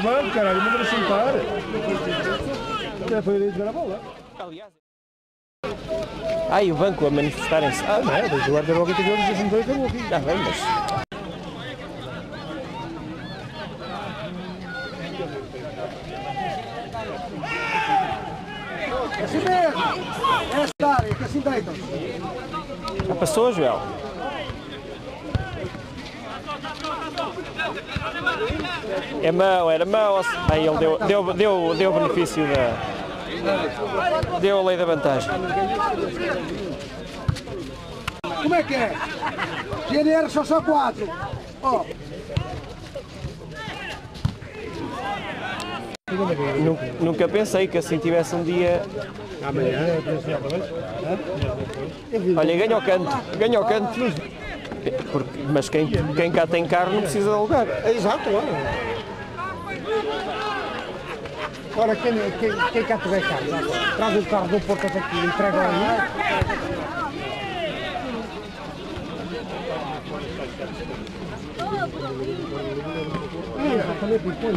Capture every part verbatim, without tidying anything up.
banco, caralho, manda-me sentar. Até foi ali jogar a bola. Aliás. Ah, e o banco a manifestarem-se. Ah, não é, o guarda-bola que teve eles sentou e acabou aqui. Está bem, mas. Assim mesmo! É esta área, que assim deitam. Já passou, Joel? É mau, era mau. Aí ele deu, deu, deu, deu o benefício da. Deu a lei da vantagem. Como é que é? G N R só só quatro. Oh. Nunca, nunca pensei que assim tivesse um dia. Amanhã, Olha, ganha o canto, ganha o canto. Porque, mas quem, quem cá tem carro não precisa de alugar. Exato, olha. Ora, quem, quem, quem cá tiver carro, traz o carro do Porto até aqui, entrega aí. Também põe.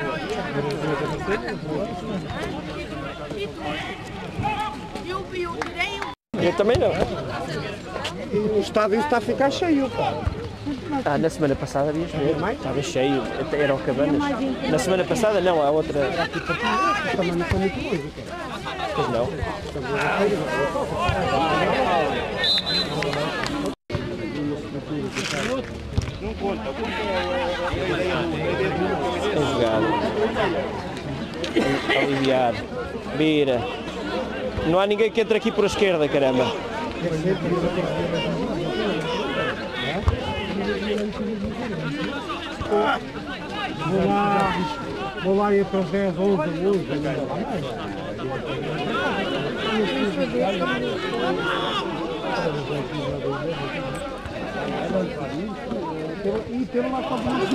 Eu também não. O estádio está a ficar cheio, pá. Ah, na semana passada havias ver, estava cheio, até era o Cabanas. Na semana passada não, há outra. Também não foi muito longe, Pois não. não conta. Tem jogado. Aliviar. Vira. Não há ninguém que entre aqui por a esquerda, caramba. Vou lá, vou lá ir para os dez, onze, onze. E tem lá para os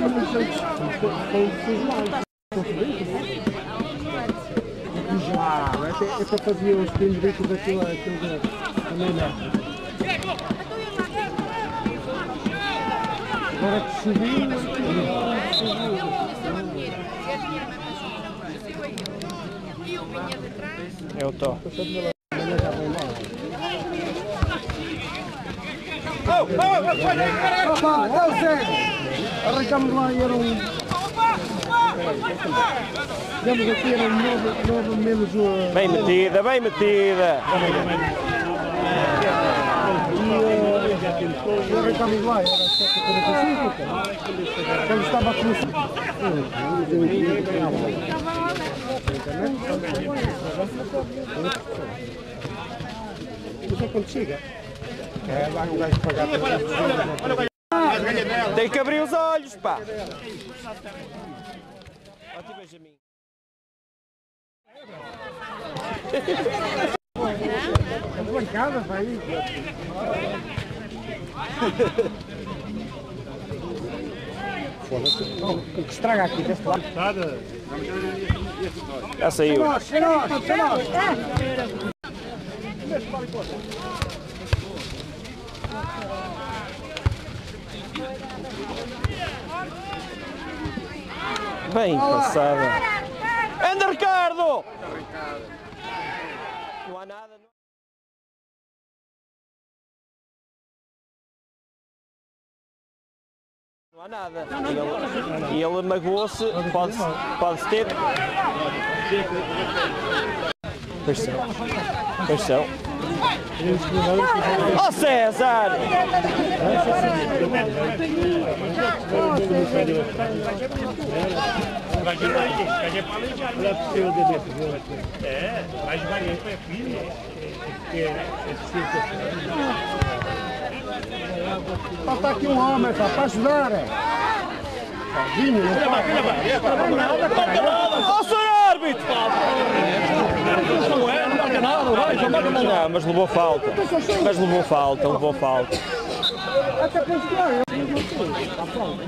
gelado, é para fazer os penduricos daquilo também não. Agora que subiu, É o Tó. opa, é o Zé! Arrancamos lá e era um... Digamos aqui era nove menos o... Bem metida, bem metida. E arrancamos lá, era sete e quarenta e cinco, quando estava a começar. Isso é quando chega. É, lá não vais pagar. Tem que abrir os olhos, pá. Ótimo, Benjamin. As bancadas aí. Foda-se. O que estraga aqui deste lado. Já saiu. É nós, é nós, é nós. Bem passada. Anda, Ricardo! Não há nada. Não há nada. E ele, ele magoou-se. Pode, pode ter. Pois são. Pois são. Ó César! É, vai jogar aí para filho. Falta aqui um homem para ajudar. Sozinho, não pode. Ó senhor árbitro! Não é, não marca nada, vai, já marca nada. Não, mas levou falta. Mas levou falta, levou falta. Até penso que é. Está pronto.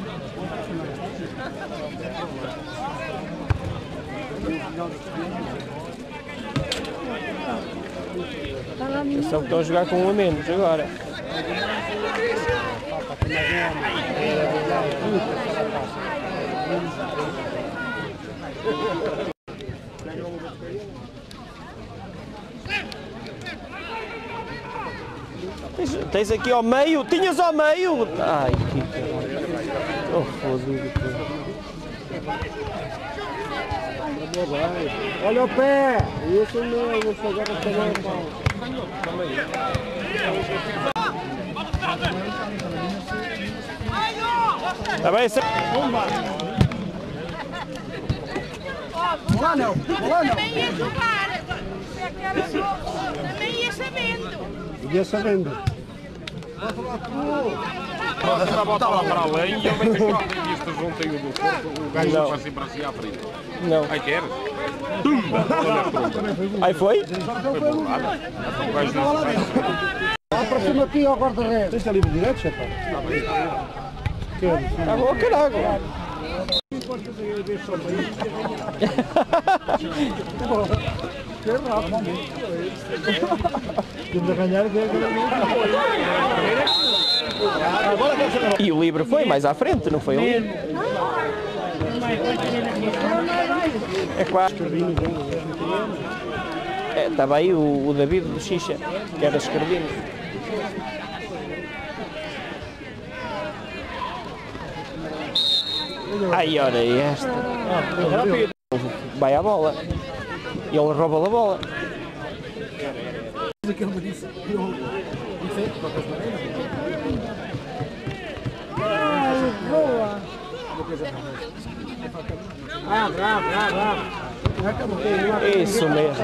Atenção que estão a jogar com um a menos agora. Tens, tens aqui ao meio, tinhas ao meio! Ai, que oh, fodido. Olha o pé! Isso mesmo, você agora também é pau. Está bem, certo? Lá não, lá não. Também ia jogar. Também ia sabendo. Ia sabendo. Está lá para além e ele vai ter que isto junto aí o do corpo, o gajo Não. vai sempre assim à frente. Não. Aí quer? Tumba! Olha a tromba. Aí foi? Foi bolada. O gajo não se vai. Aproxima aqui ao guarda-redes. Tens livre direto, chefe? Tá bom, caralho. Temos a ganhar. E o livre foi mais à frente, não foi o livre? É quase. É, estava aí o, o David do Xixa, que era escardino. Ai, olha esta. Vai à bola. E ele rouba a bola. Ah, bravo, bravo, bravo. Isso mesmo.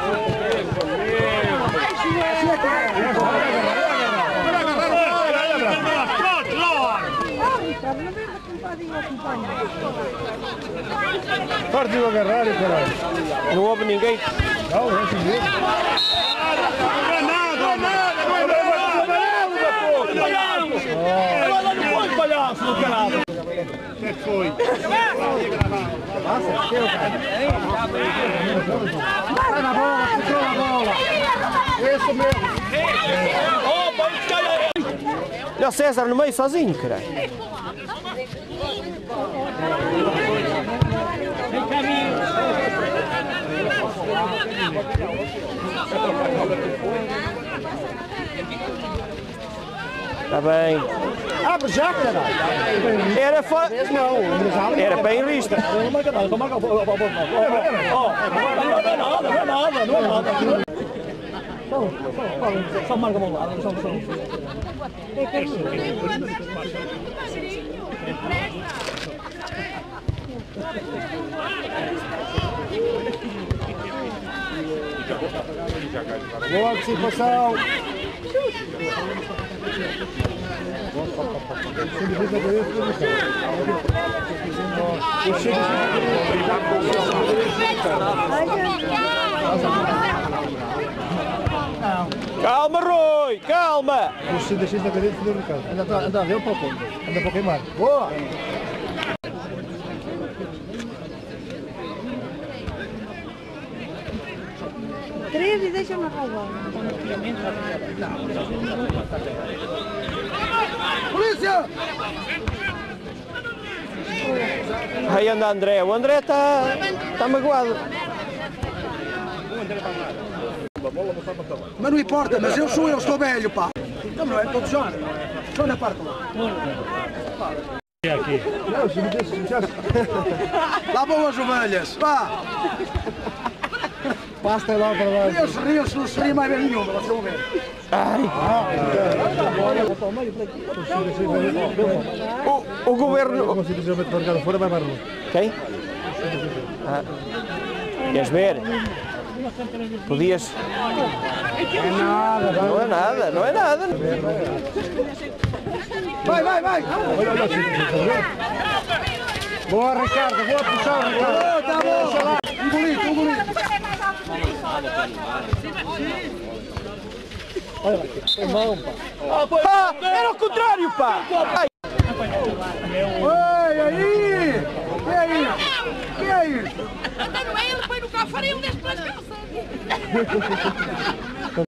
Parte do agarrar, caralho. Não houve ninguém. Não, é assim mesmo. Vai na bola, puxou a bola. Isso mesmo. Olha o César no meio sozinho, caralho. Está bem. Abre já, caralho. Era fo... Não, Era para ir lista. Não marca nada, só marca o. Não é nada, não é nada, não é nada. Só marca a mão lá, só só. boa antecipação. Calma, Rui, calma. O C D X da cadeia fodeu no carro. Anda, anda a ver um pouco. Anda para queimar. Boa. Três e deixa-me roubar. Polícia! Aí anda André. O André está tá magoado. Mas não importa, mas eu sou eu, estou velho, pá. Então não é todo jogo. Só na parte lá. Não, se me desse, já. Lá vão as ovelhas, pá. Pasta lá para lá. Deus riu, se não se ri mais vez nenhuma, vocês vão ver. O, o governo... Como se dizer, vai marcar fora, vai marcar. Quem? Ah. Queres ver? Podias... É nada, Não é nada, não é nada. vai, vai, vai. Olha, olha, Boa, Ricardo, boa puxão, Ricardo. Tá bom. Um golito, um golito. Ah, era o contrário, pá! Ai. Oi, aí. E aí? E aí? Anda no ele, põe no carro, farei um deste para as calças.